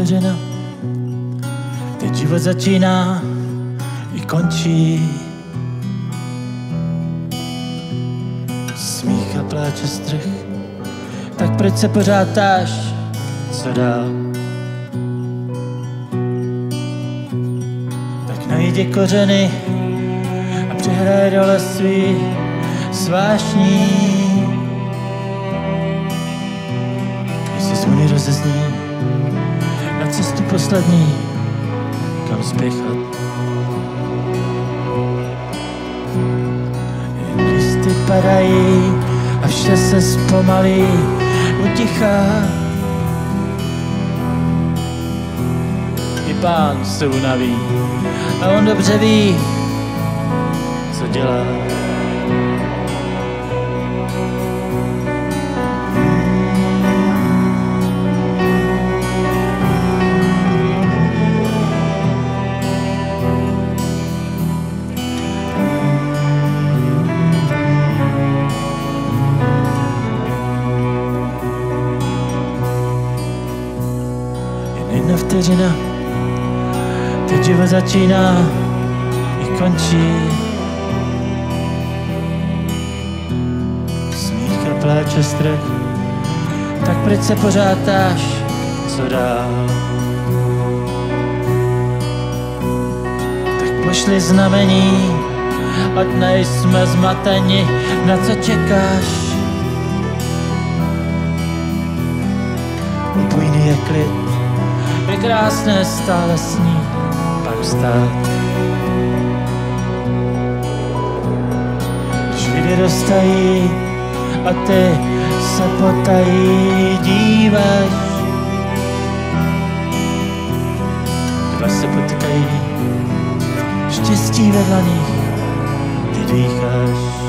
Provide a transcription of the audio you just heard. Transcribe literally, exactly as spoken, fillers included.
vteřina, teď život začíná i končí. Smích a pláče strach, tak proč se pořád táš, co dál? Tak najdi kořeny a přehraj dole svý svášní. Jestli zvony rozezní na cestu poslední, kam spěchat. Jen listy padají a vše se zpomalí, utichá. I Pán se unaví a on dobře ví, co dělá. Jedna vteřina, teď život začíná i končí. Smích a pláče strach, tak proč se pořád táš, co dál? Tak pošli znamení, ať nejsme zmateni, na co čekáš? Upojný je klid, je krásné stále sní, pak vstát. Když vidy roztají a ty se potají, díváš. Dva se potkají, štěstí ve dlaních, ty dýcháš.